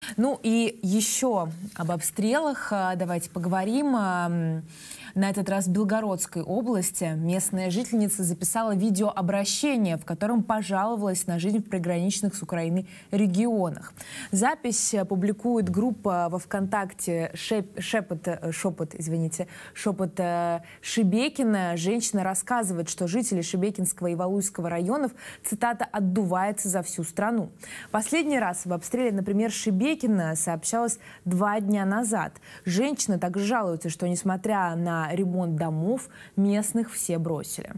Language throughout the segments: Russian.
Ну и еще об обстрелах давайте поговорим. На этот раз в Белгородской области местная жительница записала видеообращение, в котором пожаловалась на жизнь в приграничных с Украиной регионах. Запись публикует группа во ВКонтакте «Шепот Шебекина». Женщина рассказывает, что жители Шебекинского и Валуйского районов, цитата, «отдувается за всю страну». Последний раз об обстреле, например, Шебекина сообщалось 2 дня назад. Женщина также жалуется, что, несмотря на ремонт домов, местных все бросили.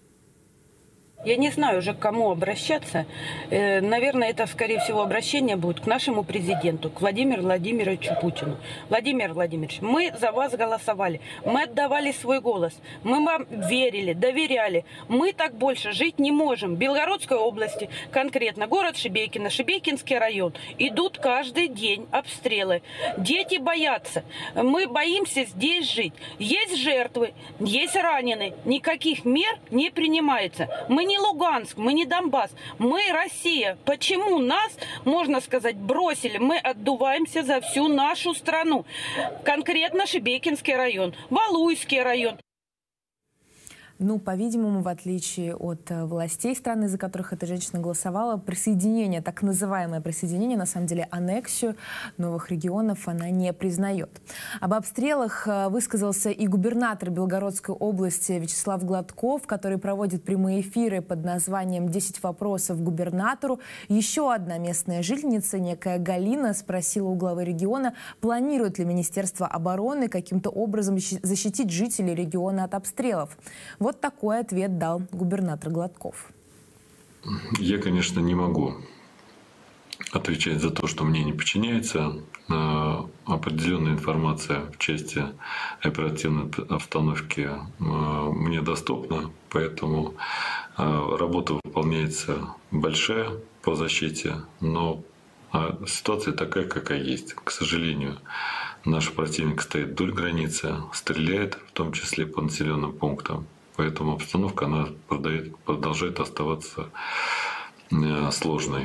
Я не знаю уже, к кому обращаться. Наверное, это, скорее всего, обращение будет к нашему президенту, к Владимиру Владимировичу Путину. Владимир Владимирович, мы за вас голосовали, мы отдавали свой голос, мы вам верили, доверяли. Мы так больше жить не можем. В Белгородской области, конкретно город Шебекино, Шебекинский район, идут каждый день обстрелы. Дети боятся. Мы боимся здесь жить. Есть жертвы, есть раненые. Никаких мер не принимается. Мы не Луганск, мы не Донбасс, мы Россия. Почему нас, можно сказать, бросили? Мы отдуваемся за всю нашу страну. Конкретно Шебекинский район, Валуйский район. Ну, по-видимому, в отличие от властей страны, за которых эта женщина голосовала, присоединение, так называемое присоединение, на самом деле аннексию новых регионов она не признает. Об обстрелах высказался и губернатор Белгородской области Вячеслав Гладков, который проводит прямые эфиры под названием «10 вопросов губернатору». Еще одна местная жительница, некая Галина, спросила у главы региона, планирует ли Министерство обороны каким-то образом защитить жителей региона от обстрелов. Вот такой ответ дал губернатор Гладков. Я, конечно, не могу отвечать за то, что мне не подчиняется. Определенная информация в части оперативной обстановки мне доступна, поэтому работа выполняется большая по защите, но ситуация такая, какая есть. К сожалению, наш противник стоит вдоль границы, стреляет, в том числе по населенным пунктам. Поэтому обстановка она продолжает оставаться сложной.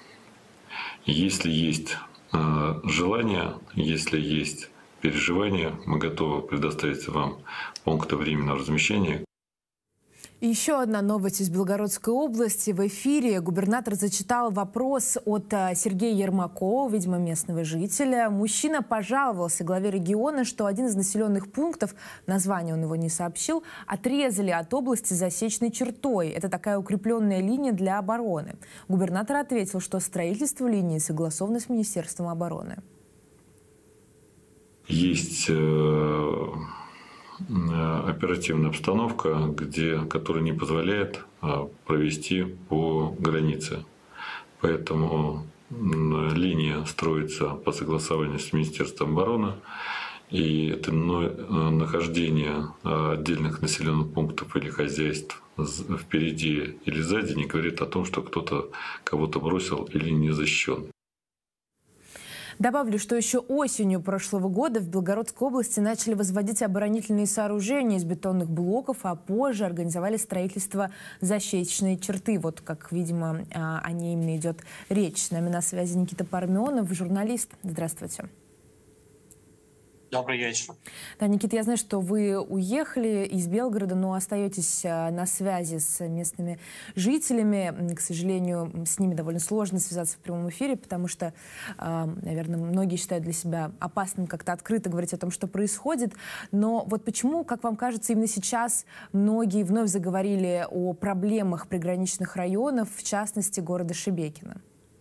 Если есть желание, если есть переживания, мы готовы предоставить вам пункты временного размещения. И еще одна новость из Белгородской области. В эфире губернатор зачитал вопрос от Сергея Ермакова, видимо, местного жителя. Мужчина пожаловался главе региона, что один из населенных пунктов, название он его не сообщил, отрезали от области засечной чертой. Это такая укрепленная линия для обороны. Губернатор ответил, что строительство линии согласовано с Министерством обороны. Есть оперативная обстановка, которая не позволяет провести по границе. Поэтому линия строится по согласованию с Министерством обороны. И это нахождение отдельных населенных пунктов или хозяйств впереди или сзади не говорит о том, что кто-то кого-то бросил или не защищен. Добавлю, что еще осенью прошлого года в Белгородской области начали возводить оборонительные сооружения из бетонных блоков, а позже организовали строительство защитной черты. Вот как, видимо, о ней именно идет речь. С нами на связи Никита Парменов, журналист. Здравствуйте. Добрый вечер. Да, Никита, я знаю, что вы уехали из Белгорода, но остаетесь на связи с местными жителями. К сожалению, с ними довольно сложно связаться в прямом эфире, потому что, наверное, многие считают для себя опасным как-то открыто говорить о том, что происходит. Но вот почему, как вам кажется, именно сейчас многие вновь заговорили о проблемах приграничных районов, в частности, города Шебекино?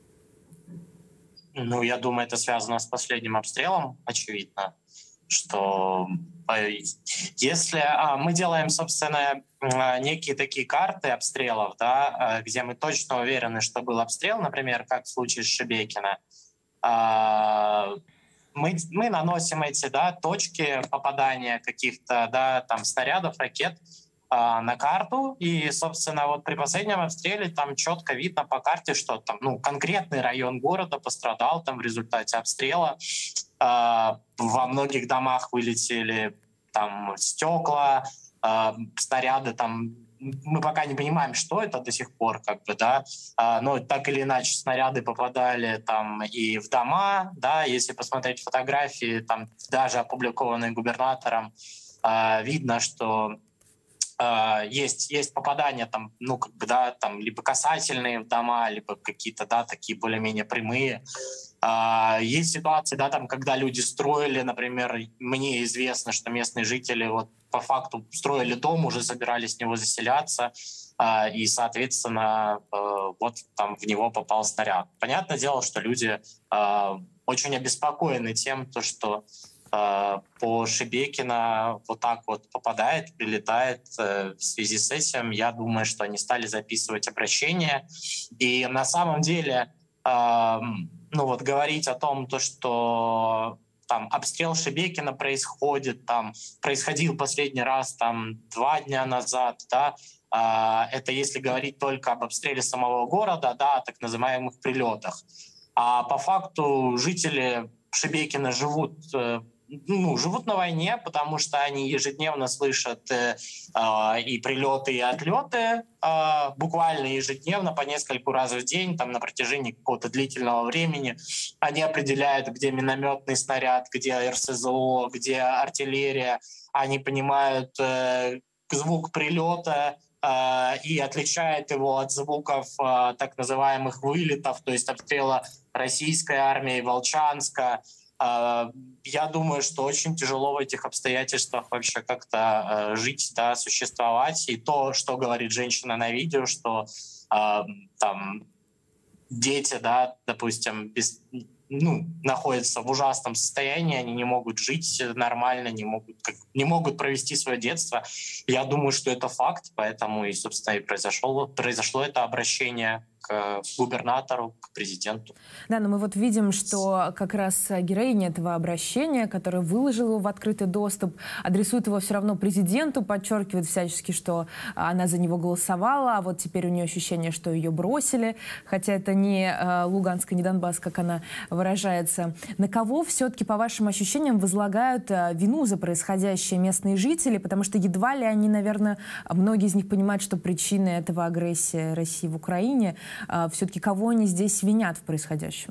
Ну, я думаю, это связано с последним обстрелом, очевидно, что если мы делаем, собственно, некие такие карты обстрелов, да, где мы точно уверены, что был обстрел, например, как в случае с Шебекино, мы наносим эти, да, точки попадания каких-то, да, там снарядов, ракет на карту, и, собственно, вот при последнем обстреле там четко видно по карте, что там, ну, конкретный район города пострадал там в результате обстрела. Во многих домах вылетели там стекла, снаряды там мы пока не понимаем, что это до сих пор, как бы, да, но так или иначе снаряды попадали там и в дома, да, если посмотреть фотографии, там даже опубликованные губернатором, видно, что есть попадания там, ну, как бы, да, там либо касательные в дома, либо какие-то, да, такие более-менее прямые. Есть ситуации, да, там, когда люди строили, например, мне известно, что местные жители вот по факту строили дом, уже собирались в него заселяться, и, соответственно, вот там в него попал снаряд. Понятное дело, что люди очень обеспокоены тем, что по Шебекино вот так вот попадает, прилетает. В связи с этим, я думаю, что они стали записывать обращения. И на самом деле, ну вот говорить о том, что там обстрел Шебекино происходил последний раз там 2 дня назад, да, это если говорить только об обстреле самого города, да, о так называемых прилетах. А по факту жители Шебекино живут на войне, потому что они ежедневно слышат и прилеты, и отлеты, буквально ежедневно, по нескольку раз в день, там, на протяжении какого-то длительного времени. Они определяют, где минометный снаряд, где РСЗО, где артиллерия. Они понимают звук прилета и отличают его от звуков так называемых вылетов, то есть обстрела российской армии, Волчанска. Я думаю, что очень тяжело в этих обстоятельствах вообще как-то жить, да, существовать. И то, что говорит женщина на видео, что там дети, да, допустим, находятся в ужасном состоянии, они не могут жить нормально, не могут провести свое детство. Я думаю, что это факт, поэтому и, собственно, и произошло это обращение к губернатору, к президенту. Да, но мы вот видим, что как раз героиня этого обращения, которая выложила его в открытый доступ, адресует его все равно президенту, подчеркивает всячески, что она за него голосовала, а вот теперь у нее ощущение, что ее бросили, хотя это не Луганск, не Донбасс, как она выражается. На кого все-таки, по вашим ощущениям, возлагают вину за происходящее местные жители? Потому что едва ли они, наверное, многие из них понимают, что причиной этого агрессия России в Украине. Все-таки кого они здесь винят в происходящем?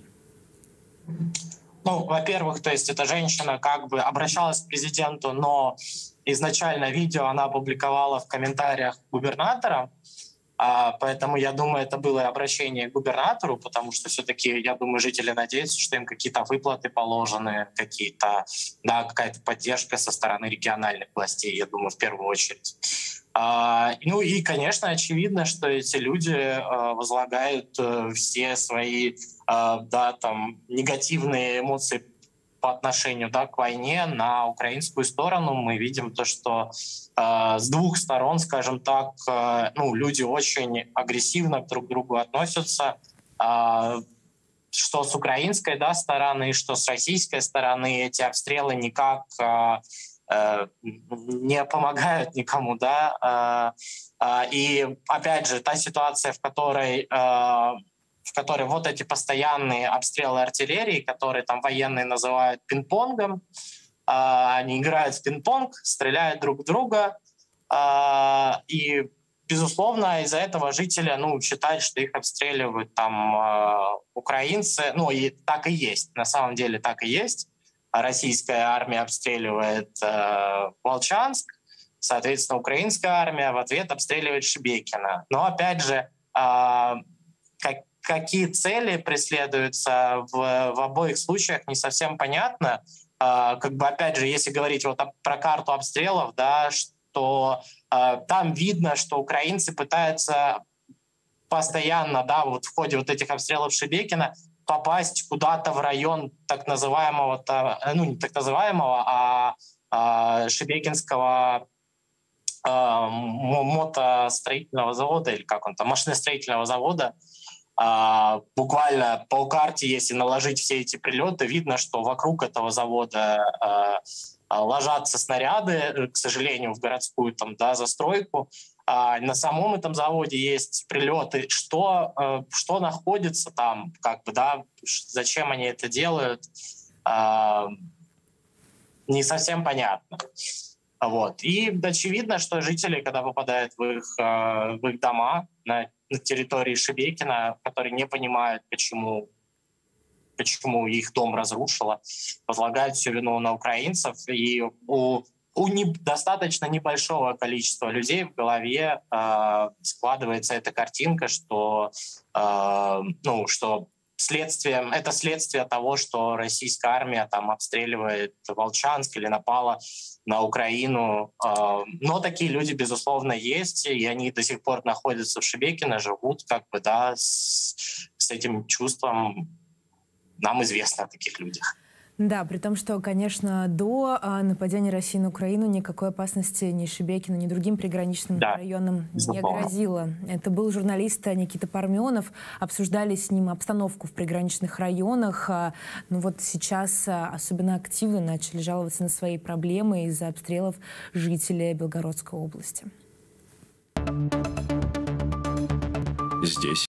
Ну, во-первых, то есть эта женщина как бы обращалась к президенту, но изначально видео она опубликовала в комментариях губернатора, поэтому я думаю, это было обращение к губернатору, потому что все-таки, я думаю, жители надеются, что им какие-то выплаты положены, какая-то поддержка со стороны региональных властей, я думаю, в первую очередь. Ну и, конечно, очевидно, что эти люди возлагают все свои негативные эмоции по отношению к войне на украинскую сторону. Мы видим то, что с двух сторон, скажем так, люди очень агрессивно друг к другу относятся. Что с украинской стороны, что с российской стороны эти обстрелы никак не помогают никому, да. И опять же, та ситуация, в которой вот эти постоянные обстрелы артиллерии, которые там военные называют пинг-понгом, они играют в пинг-понг, стреляют друг в друга, и, безусловно, из-за этого жители считают, что их обстреливают там украинцы, и так и есть, на самом деле так и есть. Российская армия обстреливает Волчанск, соответственно, украинская армия в ответ обстреливает Шебекино. Но, опять же, какие цели преследуются в обоих случаях, не совсем понятно. Опять же, если говорить про карту обстрелов, да, что там видно, что украинцы пытаются постоянно, да, в ходе этих обстрелов Шебекино попасть куда-то в район так называемого, не так называемого, а Шебекинского мотостроительного завода, или как он там, машиностроительного завода. Буквально по карте, если наложить все эти прилеты, видно, что вокруг этого завода ложатся снаряды, к сожалению, в городскую застройку. На самом этом заводе есть прилеты. Что находится там, зачем они это делают, не совсем понятно. Вот. И очевидно, что жители, когда попадают в их дома на территории Шебекино, которые не понимают, почему их дом разрушило, возлагают всю вину на украинцев. И у достаточно небольшого количества людей в голове складывается эта картинка, что это следствие того, что российская армия там обстреливает Волчанск или напала на Украину. Но такие люди, безусловно, есть, и они до сих пор находятся в Шебекино, живут с этим чувством. Нам известно о таких людях. Да, при том, что, конечно, до нападения России на Украину никакой опасности ни Шебекино, ни другим приграничным районам не грозило. Это был журналист Никита Парменов. Обсуждали с ним обстановку в приграничных районах. Ну вот сейчас особенно активно начали жаловаться на свои проблемы из-за обстрелов жителей Белгородской области. Здесь